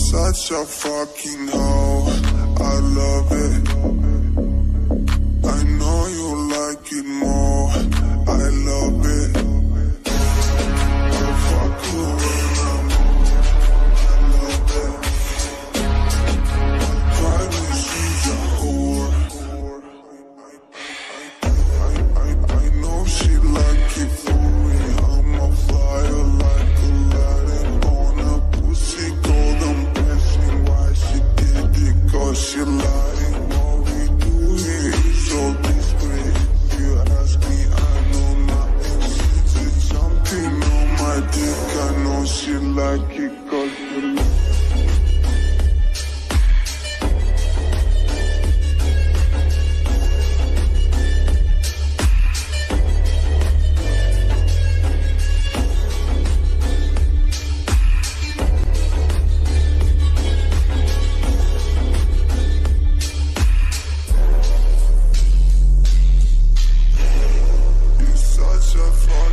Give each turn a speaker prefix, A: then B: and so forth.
A: such a fucking hoe, I love it. I know you like it more, I love it. I fuck you when I'm I love it. Private, she's a whore. I know she like it for me. I'm a flyer like Aladdin on a pussy golden blessing. Why she did it? 'Cause she lying. What we do here is so discreet. If you ask me, I know nothing. She's jumping on my dick. I know she like it 'cause she such a